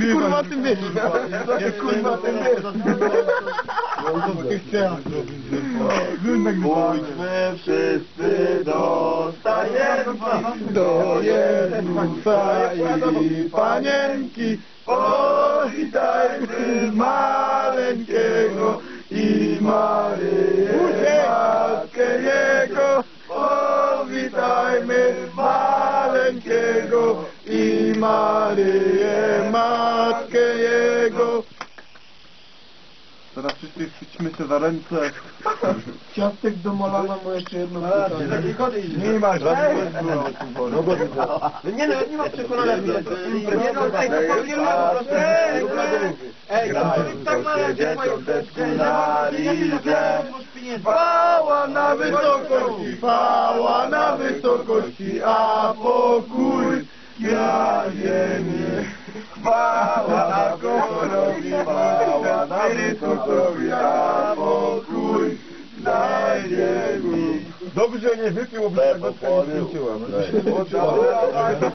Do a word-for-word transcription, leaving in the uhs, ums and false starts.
kurwa tym wiesz? Co ty kurwa tym wiesz? Pójdźmy wszyscy do stajenki, Do Jezusa i Panienki, powitajmy maleńkiego i Maryję, matkę Jego. Powitajmy maleńkiego i Maryję, matkę Jego. Teraz wszyscy chwyćmy się za ręce. Ciastek do Molana mu jeszcze jedno pytanie. Nie ma żadnych Nie no, nie ma przekonania, że nie no, ej, to powiem po prostu, ej, ej, tak ma razie na lidze. Chwała na wysokości, chwała na wysokości, a pokój na ziemi. Chwała Królowi, chwała na wysokości, a pokój na ziemi. Dobrze nie wypił, bo by tego skończyłem.